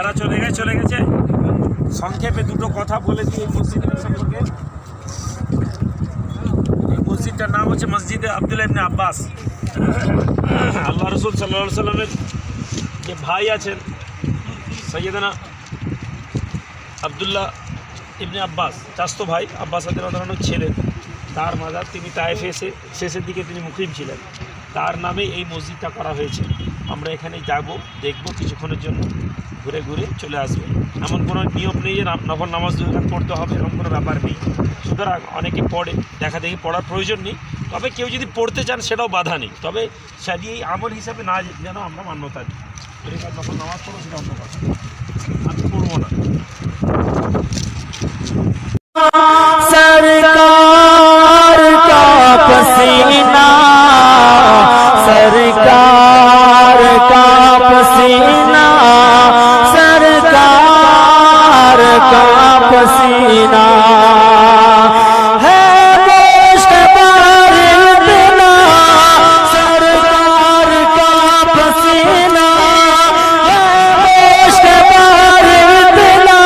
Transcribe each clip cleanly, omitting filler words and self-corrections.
যারা চলে গেছে সংক্ষেপে দুটো কথা বলে দিই এই মসজিদের সম্পর্কে। এই মসজিদটার নাম হচ্ছে মসজিদে আব্দুল্লাহ ইবনে আব্বাস। আল্লাহ রসুল সাল্লাল্লাহু আলাইহি সাল্লামের যে ভাই আছেন সৈয়দনা আব্দুল্লাহ ইবনে আব্বাস, চাস্তো ভাই আব্বাস রাদিয়াল্লাহু ছেলে, তার মাজার তিনি তায়েফে এসে শেষের দিকে তিনি মুকিম ছিলেন, তার নামে এই মসজিদটা করা হয়েছে। আমরা এখানে যাব, দেখব, কিছুক্ষণের জন্য ঘুরে ঘুরে চলে আসবো। এমন কোনো নিয়ম নেই যে নফল নামাজ 2 রাকাত পড়তে হবে, এরকম কোনো ব্যাপার নেই। সুতরাং অনেকে পড়ে, দেখা দেখি পড়ার প্রয়োজন নেই, তবে কেউ যদি পড়তে চান সেটাও বাধা নেই, তবে সেটি এই আমল হিসাবে না যেন আমরা মান্যতা দিই। নফল নামাজ পড়ো সেটা অন্য কথা, আমি পড়বো না। सरकार का पसीना, सरकार का पसीना, सरकार का पसीना है गोश्तबार इतना, सरकार का पसीना है गोश्तबार इतना,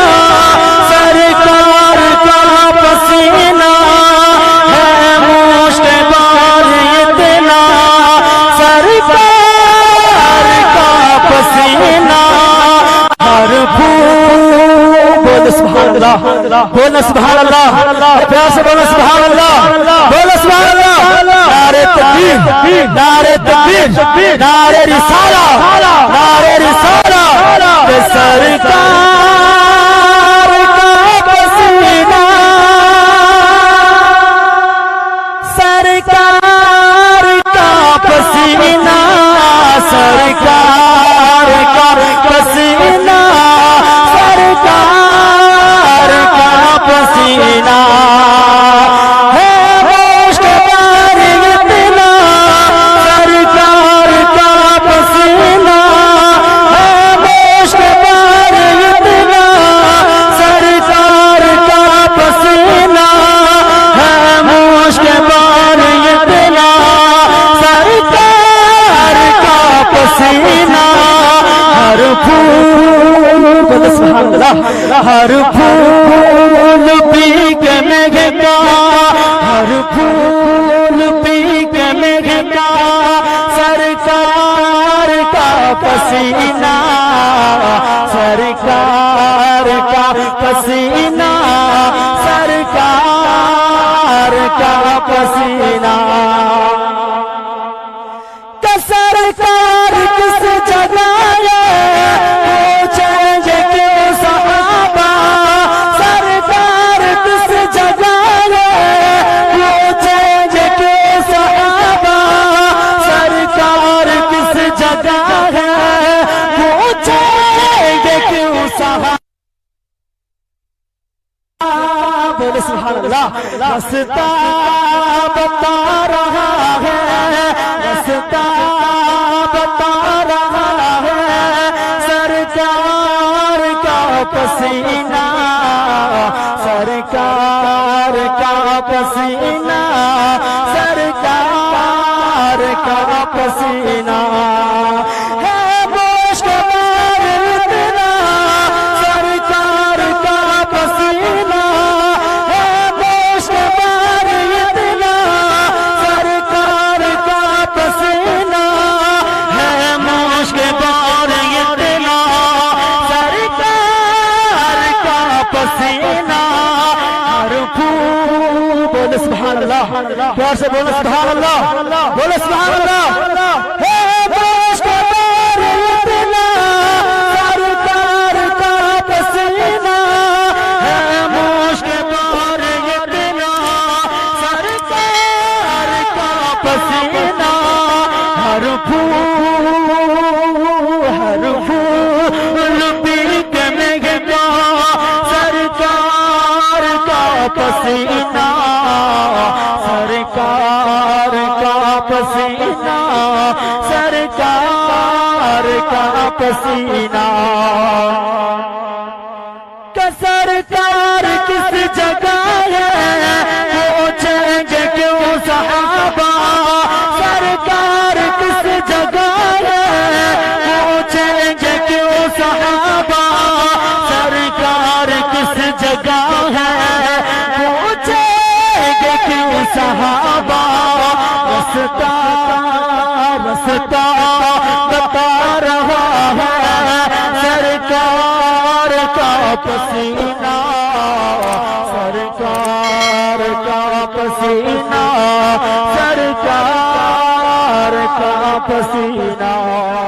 सरकार का पसीना है मुश्तबार इतना, सरकार का पसीना हर फूल। बोलो सुभान अल्लाह, बोलो सुभान अल्लाह, प्यार से बोलो सुभान अल्लाह, बोलो सुभान अल्लाह। नारे तकबीर, नारे तकबीर, नारे रिसाला, नारे रिसाला। सरकार का पसीना, सरकार का पसीना, सरकार का पसीना, सरकार का पसीना है गोश्तबार इतना, सरकार का पसीना है गोश्तबार इतना, सरकार का पसीना है मुश्तबार इतना, सरकार का पसीना हर फूल। बोलो सुभान अल्लाह, हर फूल पी के महका, हर फूल पी के महका, सरकार का पसीना, सरकार का पसीना, सरकार का पसीना। सरकार किस जगह है पूछेंगे क्यों सहाबा, सरकार किस जगह है पूछेंगे क्यों सहाबा, सरकार किस जगह है पूछेंगे क्यों सहाबा। बोले सुभान अल्लाह। रास्ता बता रहा है, रास्ता बता रहा है, सरकार का पसीना, सरकार का पसीना, सरकार का पसीना है गोश्तबार इतना, सरकार का पसीना है गोश्तबार इतना, सरकार का पसीना है मुश्तबार इतना, सरकार का पसीना हर फूल। बोलो सुभान अल्लाह, प्यार से बोलो सुभान अल्लाह, बोलो सुभान अल्लाह। है गोश्तबार इतना, सरकार का पसीना है मुश्तबार इतना, सरकार का पसीना हर फूल पी के महका, सरकार का पसीना, सरकार का पसीना, सरकार का पसीना। सरकार किस जगह है पूछेंगे क्यों सहाबा, सरकार किस जगह है पूछेंगे क्यों सहाबा, पसीना सरकार का पसीना सरकार का पसीना